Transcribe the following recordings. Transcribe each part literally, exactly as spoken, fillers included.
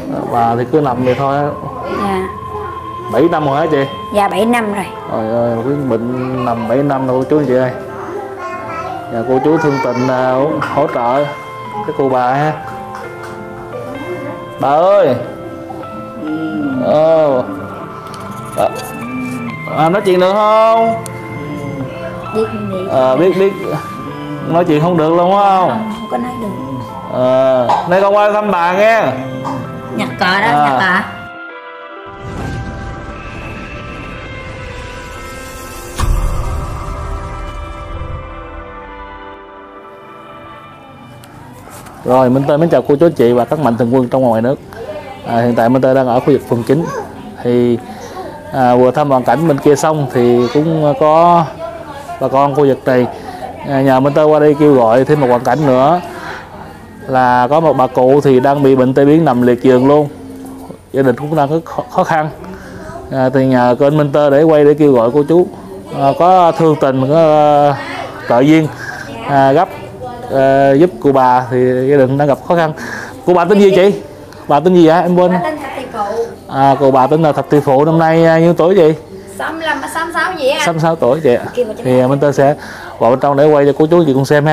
Bà thì cứ nằm vậy thôi á. Dạ. bảy năm rồi hả chị? Dạ bảy năm rồi. Trời ơi, cái bệnh nằm bảy năm rồi cô chú anh chị ơi. Nhà cô chú thương tình uh, hỗ trợ cái cô bà ha. Bà ơi. Ồ. À, à, nói chuyện được không? Biết À, biết biết. Nói chuyện không được luôn không? Không, không có nói được. À, nay con qua thăm bà nghe. Nhặt cờ đó, À. nhặt cờ. Rồi, Minh Tê mến chào cô chú chị và các mạnh thường quân trong và ngoài nước. À, hiện tại Minh Tê đang ở khu vực phường chín. Thì à, vừa thăm hoàn cảnh bên kia xong thì cũng có bà con khu vực này à, nhờ Minh Tê qua đây kêu gọi thêm một hoàn cảnh nữa, là có một bà cụ thì đang bị bệnh tai biến nằm liệt giường luôn, gia đình cũng đang rất khó, khó khăn. À, thì nhờ kênh Minh Tê để quay để kêu gọi cô chú à, có thương tình, có uh, trợ duyên à, gấp uh, giúp cô bà thì gia đình đang gặp khó khăn. Cô bà tên gì chị? Bà tên gì vậy? Em quên. À, cô bà tên là Thạch Thị Phụ, năm nay uh, nhiêu tuổi chị? sáu mươi lăm, sáu mươi sáu gì á? sáu mươi sáu tuổi chị ạ. Thì uh, Minh Tê sẽ vào bên trong để quay cho cô chú chị cùng xem ha.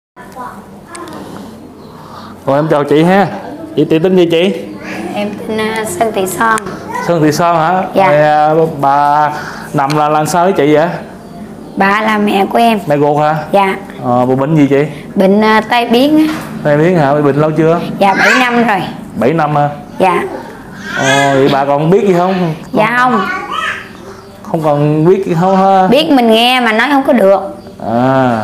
Rồi em chào chị ha. Chị chị tên gì chị? Em tên uh, Sơn Thị Son. Sơn Thị Son hả? Dạ. Rồi, uh, bà nằm là làm sao với chị vậy? Bà là mẹ của em. Mẹ ruột hả? Dạ. Ờ, bộ bệnh gì chị? Bệnh uh, tai biến á. Tai biến hả? Bị bệnh lâu chưa? Dạ bảy năm rồi. bảy năm hả? Dạ. Ờ, vậy bà còn biết gì không? Không. Dạ không. Không còn biết gì không ha? Biết mình nghe mà nói không có được. À.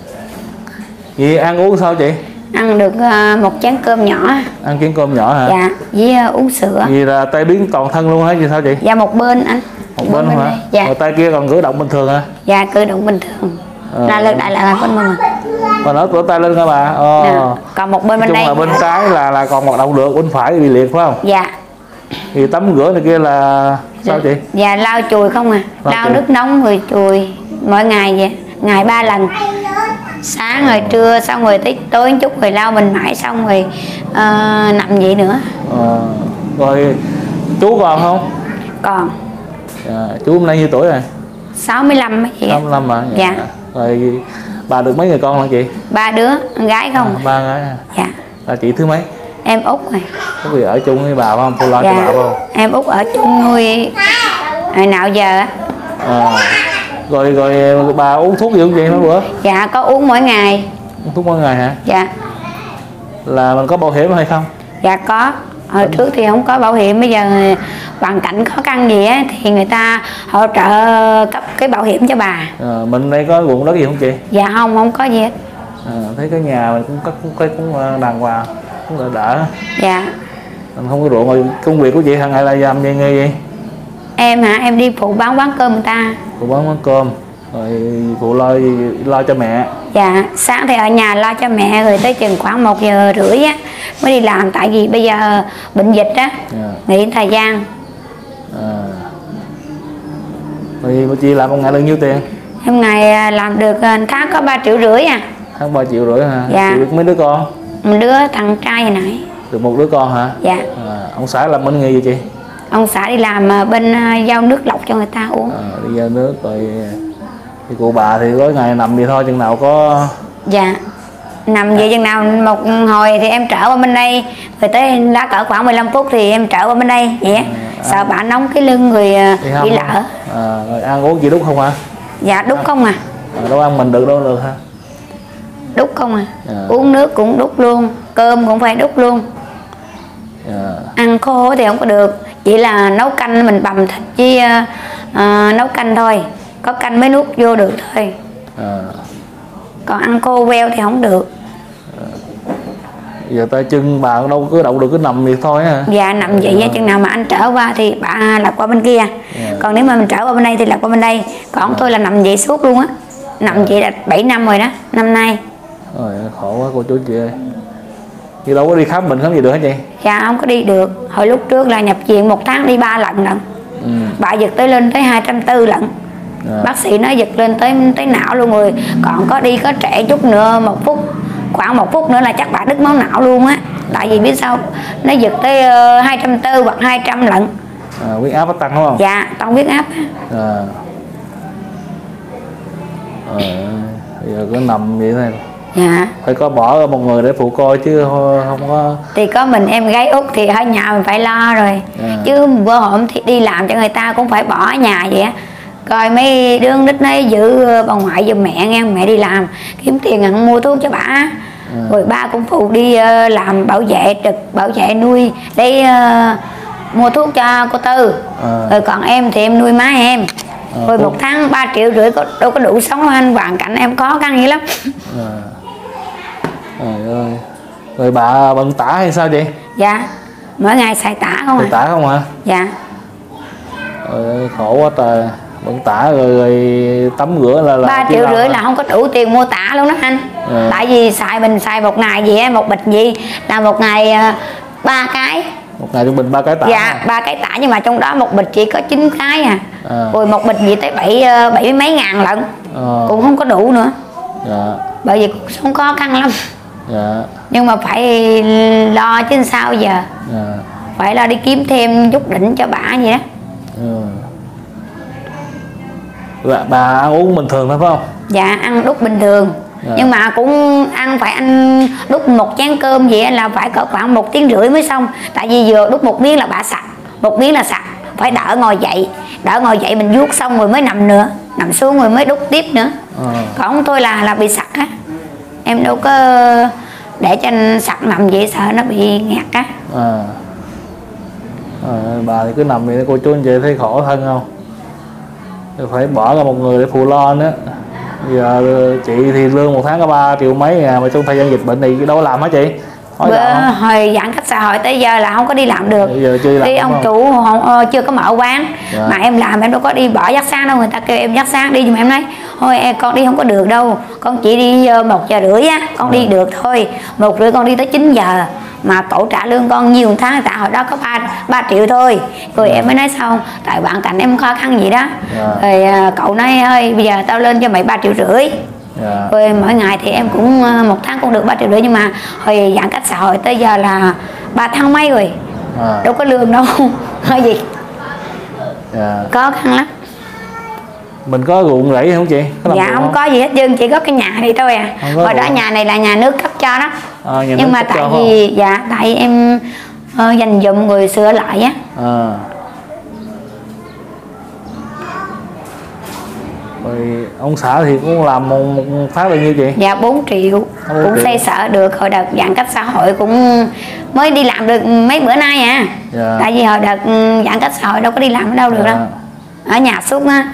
Vậy ăn uống sao chị? Ăn được uh, một chén cơm nhỏ. Ăn chén cơm nhỏ hả? Dạ. Với uh, uống sữa. Vì là tai biến toàn thân luôn hả? Gì sao chị? Dạ một bên anh. Một bên hả? Đây. Dạ. Rồi tay kia còn cử động bình thường hả? Dạ cử động bình thường. Ờ. Là lực đại lại là con mình. Bà nói cửa tay lên hả bà? Ờ. Dạ. Còn một bên bên chung đây. là bên trái là là còn hoạt động được, bên phải bị liệt phải không? Dạ. Thì tắm rửa này kia là sao chị? Dạ lau chùi không à. Lau Lau chùi. nước nóng rồi chùi mỗi ngày vậy. Ngày ba lần. Sáng rồi trưa xong rồi tới tối một chút rồi lau mình mãi xong rồi uh, nằm vậy nữa. Ờ. Rồi chú còn không? Còn À, chú hôm nay nhiêu tuổi rồi? sáu mươi lăm mấy chị. sáu mươi lăm mà. Dạ. Rồi bà được mấy người con hả chị? Ba đứa con gái không? À, ba gái à. Dạ. Là chị thứ mấy? Em út rồi. Có gì ở chung với bà phải không? Cô lo Dạ. cho bà phải không? Em út ở chung nuôi hồi nào giờ á. À. Rồi rồi bà uống thuốc gì không chị mấy bữa? Dạ có uống mỗi ngày. Uống thuốc mỗi ngày hả? Dạ. Là mình có bảo hiểm hay không? Dạ có. Hồi trước thì không có bảo hiểm, bây giờ hoàn cảnh khó khăn gì á thì người ta hỗ trợ cấp cái bảo hiểm cho bà. À, mình đây có ruộng đất gì không chị? Dạ không, không có gì hết. À, thấy cái nhà mình cũng có cũng, cũng, cũng đàng hoàng, cũng đỡ đỡ. Dạ. Mình không có ruộng. Rồi công việc của chị hàng ngày là làm gì nghề gì? Em hả? Em đi phụ bán quán cơm người ta. Phụ bán quán cơm. Rồi phụ lo lo cho mẹ. Dạ, sáng thì ở nhà lo cho mẹ, rồi tới chừng khoảng một giờ rưỡi á mới đi làm, tại vì bây giờ bệnh dịch á. Yeah. Nghỉ thời gian. À. Rồi chị làm một ngày lương nhiêu tiền? Em ngày làm được tháng có ba triệu rưỡi à. Tháng ba triệu rưỡi hả? Dạ. Chị được mấy đứa con? Một đứa thằng trai hồi nãy. Được một đứa con hả? Dạ. À, ông xã làm bên nghề gì chị? Ông xã đi làm bên giao nước lọc cho người ta uống. À, đi giao nước rồi. Thì cụ bà thì có ngày nằm vậy thôi, chừng nào có. Dạ. Nằm vậy chừng nào một hồi thì em trở qua bên đây, rồi tới lá cỡ khoảng mười lăm phút thì em trở qua bên đây vậy. À, sợ à. Bà nóng cái lưng người bị lỡ. À, rồi ăn uống gì đút không hả? Dạ đút không à. À, đâu ăn mình được đâu được ha. Đút không à. À. Uống nước cũng đút luôn, cơm cũng phải đút luôn. À. Ăn khô thì không có được, chỉ là nấu canh mình bằm thịt với uh, uh, nấu canh thôi, có canh mới nuốt vô được thôi. À. Còn ăn khô queo thì không được. À. Giờ tay chân bà đâu cứ động được, cứ nằm vậy thôi hả? Dạ nằm vậy á. Chừng nào mà anh trở qua thì bà lạc qua bên kia. Yeah. Còn nếu mà mình trở qua bên đây thì lạc qua bên đây. Còn yeah. Tôi là nằm vậy suốt luôn á. Nằm yeah. vậy là bảy năm rồi đó, năm nay. Rồi khổ quá cô chú chị ơi. Chứ đâu có đi khám bệnh khám gì được hả chị? Dạ không có đi được. Hồi lúc trước là nhập viện một tháng đi ba lần lận. Ừ. Bà giật tới lên tới hai trăm tư lận. À. Bác sĩ nói giật lên tới tới não luôn rồi. Còn có đi có trễ chút nữa, một phút, khoảng một phút nữa là chắc bà đứt máu não luôn á. tại vì biết sao nó giật tới uh, hai trăm tư hoặc hai trăm lận. À, huyết áp nó tăng đúng không? Dạ tăng huyết áp. À. À, bây giờ cứ nằm vậy thôi. Dạ. Phải có bỏ một người để phụ coi chứ không có. Thì có mình em gái út thì ở nhà mình phải lo rồi. À. Chứ bữa hôm thì đi làm cho người ta cũng phải bỏ ở nhà vậy á. Coi mấy đứa nít nó giữ bà ngoại giùm mẹ nghe, mẹ đi làm kiếm tiền ăn mua thuốc cho bà. À. Rồi ba cũng phụ đi uh, làm bảo vệ trực bảo vệ nuôi để uh, mua thuốc cho cô Tư. À. Rồi còn em thì em nuôi má em. À, rồi một tháng ba triệu rưỡi có, đâu có đủ sống đâu anh, hoàn cảnh em khó khăn dữ lắm. À. Trời ơi. Rồi bà bận tả hay sao vậy? Dạ mỗi ngày xài tả không à? Tả không hả? Dạ. Rồi, khổ quá trời. Bận tả rồi, rồi tắm rửa là là ba triệu rưỡi là không có đủ tiền mua tả luôn đó anh. À. Tại vì xài mình xài một ngày gì á, một bịch gì là một ngày ba uh, cái. Một ngày trung bình ba cái tả? Dạ ba cái tả nhưng mà trong đó một bịch chỉ có chín cái à. À. Rồi một bịch gì tới bảy bảy mấy ngàn lận. À. Cũng không có đủ nữa. Dạ. Bởi vì cuộc sống khó khăn lắm. Dạ. Nhưng mà phải lo chứ sao giờ. Dạ. Phải lo đi kiếm thêm chút đỉnh cho bả vậy đó. Ừ. Bà, bà ăn uống bình thường thôi phải không? Dạ ăn đút bình thường. Dạ. Nhưng mà cũng ăn phải ăn đút một chén cơm vậy là phải cỡ khoảng một tiếng rưỡi mới xong. Tại vì vừa đút một miếng là bả sặc, một miếng là sặc. Phải đỡ ngồi dậy, đỡ ngồi dậy mình vuốt xong rồi mới nằm nữa, nằm xuống rồi mới đút tiếp nữa. À. Còn tôi là là bị sặc á, em đâu có để cho anh sặc nằm vậy sợ nó bị ngạt á. À. À, bà thì cứ nằm vậy cô chú anh chị thấy khổ thân không? Phải bỏ ra một người để phụ lo nữa. Giờ chị thì lương một tháng có ba triệu mấy ngàn mà trong thời gian dịch bệnh này đâu có làm hả chị? Bữa, hồi giãn cách xã hội tới giờ là không có đi làm được. Giờ chưa làm, đi ông chủ không, chưa có mở quán. Dạ. Mà em làm em đâu có đi bỏ giấc sáng đâu, người ta kêu em giấc sáng đi nhưng mà em nói thôi em con đi không có được đâu, con chỉ đi một giờ rưỡi á con. Dạ. Đi được thôi, một rưỡi con đi tới chín giờ mà tổ trả lương con nhiều tháng, tại hồi đó có ba ba triệu thôi. Rồi. Dạ. Em mới nói sao tại bạn cảnh em khó khăn gì đó. Dạ. Rồi cậu nói ơi bây giờ tao lên cho mày ba triệu rưỡi. Dạ. Rồi mỗi ngày thì em cũng một tháng cũng được ba triệu rưỡi nhưng mà hồi giãn cách xã hội tới giờ là ba tháng mấy rồi. À. Đâu có lương đâu hơi gì. Dạ. Khó khăn lắm. Mình có ruộng rẫy không chị? Có dạ không, không có gì hết trơn, chỉ có cái nhà này thôi à. Hồi đó nhà này là nhà nước cấp cho đó. À, nhưng mà tại vì không? Dạ tại vì em uh, dành dụm người sửa lại á. À. Rồi ông xã thì cũng làm một, một phát bao nhiêu chị? Dạ bốn triệu. bốn cũng xây sở được, hồi đợt giãn cách xã hội cũng mới đi làm được mấy bữa nay à. Dạ. Tại vì hồi đợt giãn cách xã hội đâu có đi làm ở đâu. Dạ. Được đâu, ở nhà suốt á.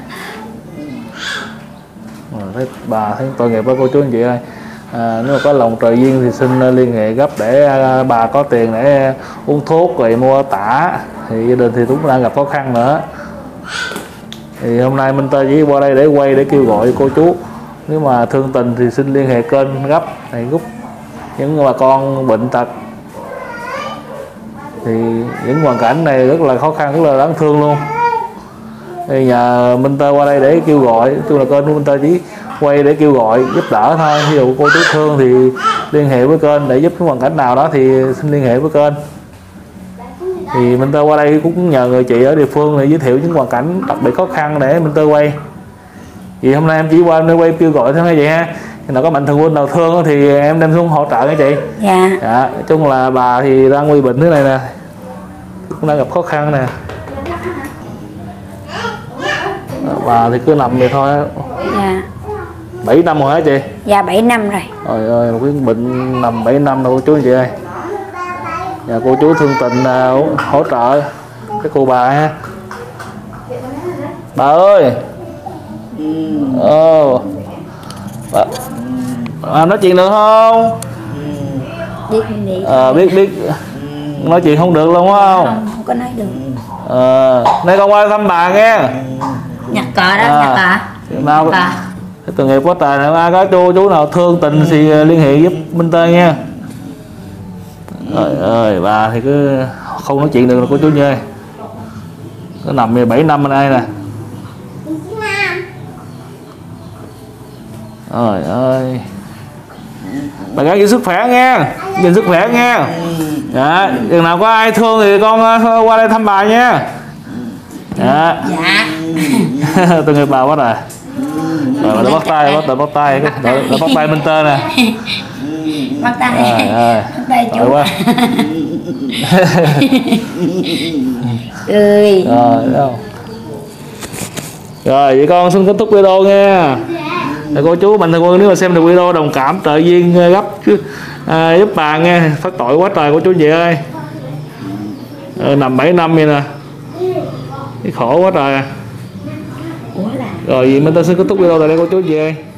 Thấy bà thấy tội nghiệp với cô chú anh chị ơi. À, nếu mà có lòng trời duyên thì xin liên hệ gấp để bà có tiền để uống thuốc rồi mua tả, thì gia đình thì cũng đang gặp khó khăn nữa. Thì hôm nay Minh Tơ chỉ qua đây để quay để kêu gọi cô chú, nếu mà thương tình thì xin liên hệ kênh gấp này giúp những bà con bệnh tật. Thì những hoàn cảnh này rất là khó khăn, rất là đáng thương luôn. Thì nhà Minh Tơ qua đây để kêu gọi, chung là kênh của Minh Tơ chỉ quay để kêu gọi giúp đỡ thôi. Ví dụ cô chú thương thì liên hệ với kênh để giúp cái hoàn cảnh nào đó thì xin liên hệ với kênh. Thì Minh Tơ qua đây cũng nhờ người chị ở địa phương để giới thiệu những hoàn cảnh đặc biệt khó khăn để Minh Tơ quay. Thì hôm nay em chỉ qua nơi quay kêu gọi thôi vậy ha. Khi nào có mạnh thường quân nào thương thì em đem xuống hỗ trợ nha chị. Dạ. Dạ. Nói chung là bà thì đang nguy bệnh thế này nè, cũng đang gặp khó khăn nè. Bà thì cứ nằm vậy thôi. Dạ. bảy năm rồi hả chị? Dạ bảy năm rồi. Trời ơi, một cái bệnh nằm bảy năm rồi cô chú anh chị ơi. Nhà cô chú thương tình uh, hỗ trợ cái cô bà ha. Bà ơi. Ồ. Bà, bà nói chuyện được không? À, biết biết nói chuyện không được luôn không? Không, không có nói được. À, nay con qua thăm bà nghe. Nhặt cờ đó, à, nhặt cờ. Nào, cái tội nghiệp quá trời này, có chú chú nào thương tình thì liên hệ giúp Minh Tơ nha. Trời ơi, bà thì cứ không nói chuyện được là cô chú nha. Nó nằm về bảy năm ở đây nè. Trời ơi. bà gái giữ sức khỏe nghe, nhìn sức khỏe nghe. Dạ, chừng nào có ai thương thì con uh, qua đây thăm bà nha. Dạ. Dạ. Tôi nghe bà quá rồi. Rồi nó bắt tay, bắt tay, bắt tay, nó bắt tay Minh Tơ nè. Bắt tay. Rồi, rồi. Bắt tay chú. Quá. Ơi. Rồi, đâu. Rồi, vậy con xin kết thúc video nha. Rồi cô chú mạnh thường quân nếu mà xem được video đồng cảm trợ duyên gấp chứ à, giúp bà nghe, phát tội quá trời cô chú chị ơi. Ờ, nằm bảy năm vậy nè, cái khổ quá trời. Ủa là Rồi vậy mình ta xin kết thúc video tại đây cô chú chị ơi.